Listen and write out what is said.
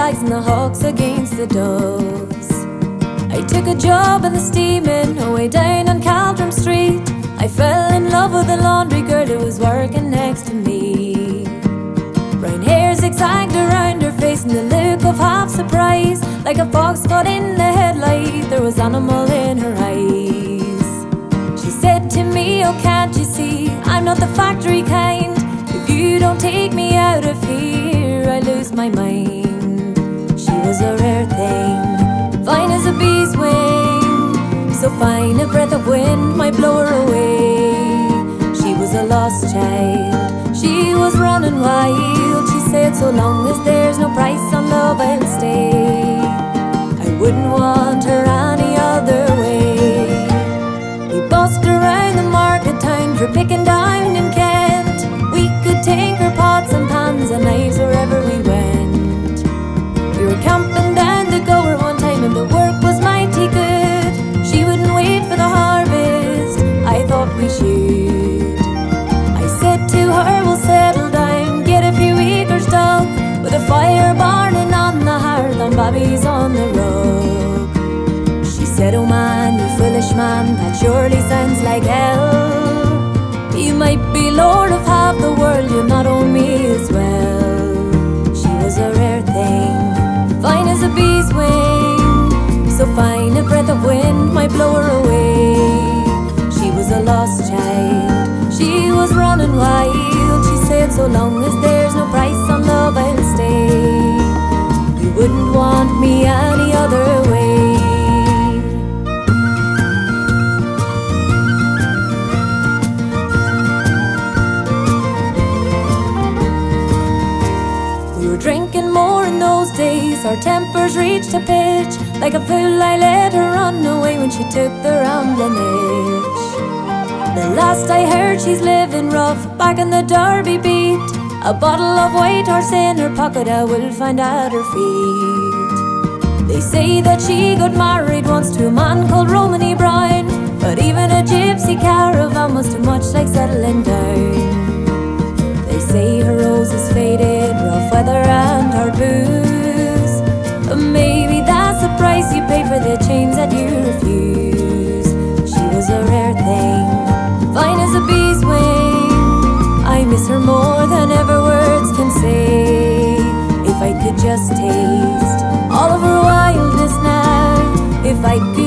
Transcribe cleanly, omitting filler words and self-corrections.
flags and the hawks against the doves. I took a job in the steaming away down on Caldrum Street. I fell in love with a laundry girl who was working next to me. Brown hair zigzagged around her face and the look of half surprise, like a fox caught in the headlight, there was animal in her eyes. She said to me, oh can't you see, I'm not the factory kind. If you don't take me out of here, I lose my mind. She was a rare thing, fine as a bee's wing, so fine a breath of wind might blow her away. She was a lost child, she was running wild. She said, so long as there's no price on love, I'll stay. I wouldn't want her any other way. We bussed around the market town for picking down in Kent. We could tinker pots and pans and knives wherever we went. We were camping down the Gower one time and the work was mighty good. She wouldn't wait for the harvest, I thought we should. I said to her, we'll settle down, get a few acres dug, with a fire burning on the hearth and babbies on the rug. She said, oh man, you foolish man, that surely sounds like hell. You might be lord of half the world, you'll not own me as well. She was a rare thing, fine as a bee's wing, so fine a breath of wind might blow her away. She was a lost child, she was running wild. She said, so long as there's no price on love, I'll stay. You wouldn't want me any other way. Drinking more in those days, our tempers reached a pitch. Like a fool I let her run away when she took the rambling itch. The last I heard, she's living rough back in the Derby beat. A bottle of White Horse in her pocket, I will find at her feet. They say that she got married once to a man called Romany Brown, but even a gypsy caravan was too much like settling down. They say her rose is faded, rough weather and hard booze, but maybe that's the price you pay for the chains that you refuse. She was a rare thing, fine as a bee's wing. I miss her more than ever words can say. If I could just taste all of her wildness now, if I could